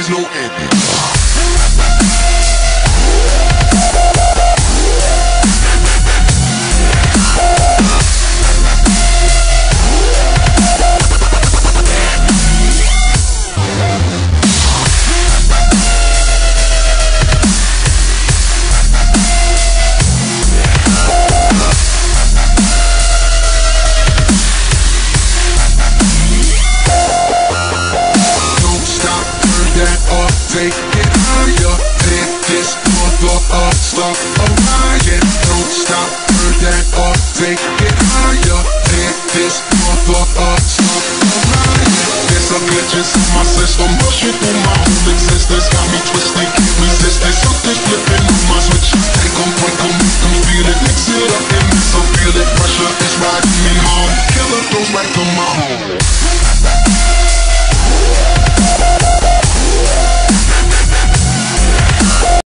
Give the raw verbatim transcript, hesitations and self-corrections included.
there's no end. Take it higher, take this mother up, stop a riot. Don't stop, turn that up, take it higher, take this mother up, stop a riot. There's some glitches in my system, rushing through my whole existence, got me twisted, can't resist it. Something's flipping on my switch, take 'em, break 'em, make 'em feel it, mix it up and miss 'em, feel it. Pressure is riding me home, killer goes right to my home.